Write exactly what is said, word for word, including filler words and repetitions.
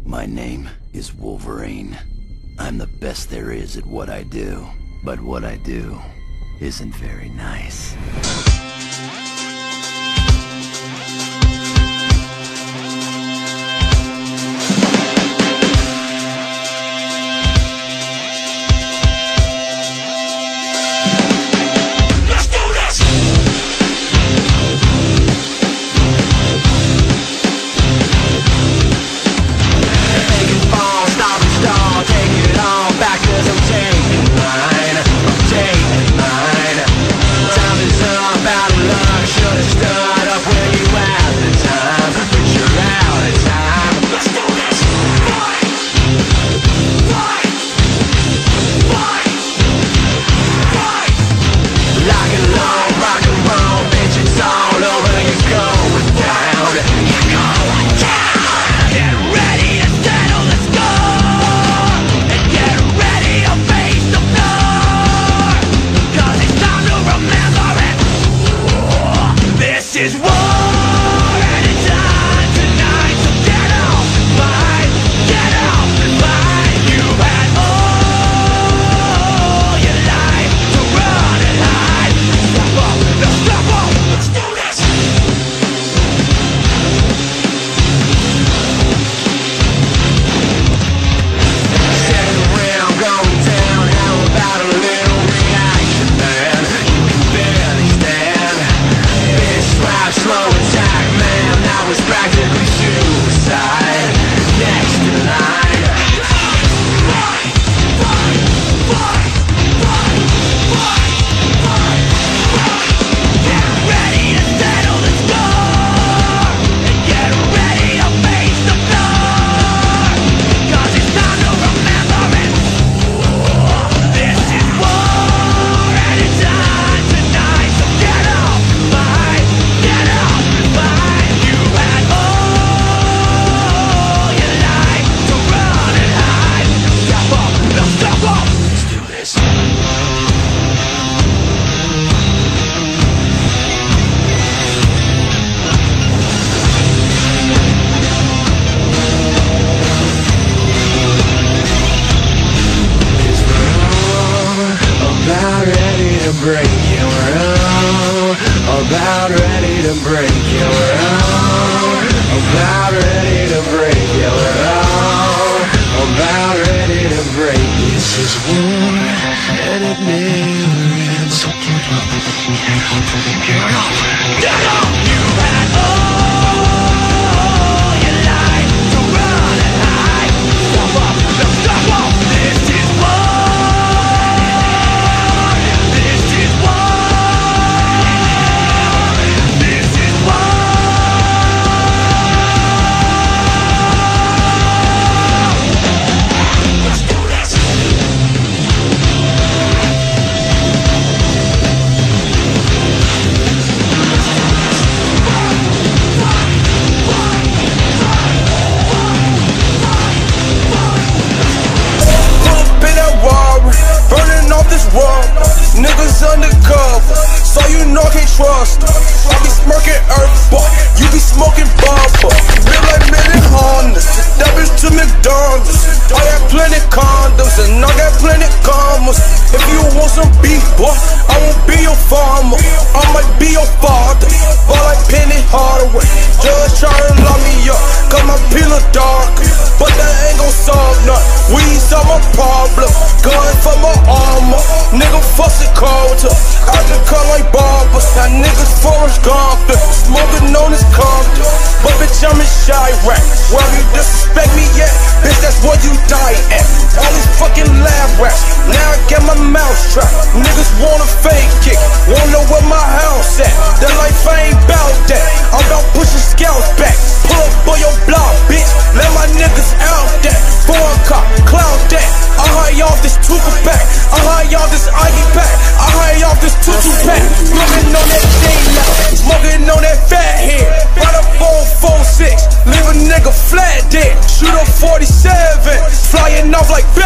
My name is Wolverine. I'm the best there is at what I do, but what I do isn't very nice. About ready to break your own. About ready to break your own. About ready to break. This is war and it never ends. So get up, get up, get up, get up. You had all your life to run and hide. Stop up, no stop up. This is war. This is war. Niggas undercover, so you know I can't trust them. I be smirking earth, but you be smoking bumper. Live like million Hondas, doubles to McDonald's. I got plenty condoms and I got plenty commas. If you want some beef, boy, I won't be your farmer. I might be your father, but like Penny Hardaway. Judge try to lock me up, cause my pillow darker, but that ain't gon' solve nothing. Weed solve my problem, gun for my armor. Nigga fussing culture, I can cut like barbers. Now niggas Forrest Gump, smoking on his Compton. But bitch, I'm in Chirac. Well, you disrespect me yet? Bitch, that's where you die at. All these fucking lab rats, now I get my mouth trapped. Niggas wanna fake kick, wanna know where my house at. That life I ain't bout that, I'm about pushing scouts back. Pull up on your block, bitch, let my niggas out that. Foreign cop, cloud that. I high off this tutu pack, I high off this Ivy pack, I high off this tutu pack. Smoking on that thing now, smoking on that fat head. Right up on four six, leave a nigga flat dead. Shoot up forty-seven, flying off like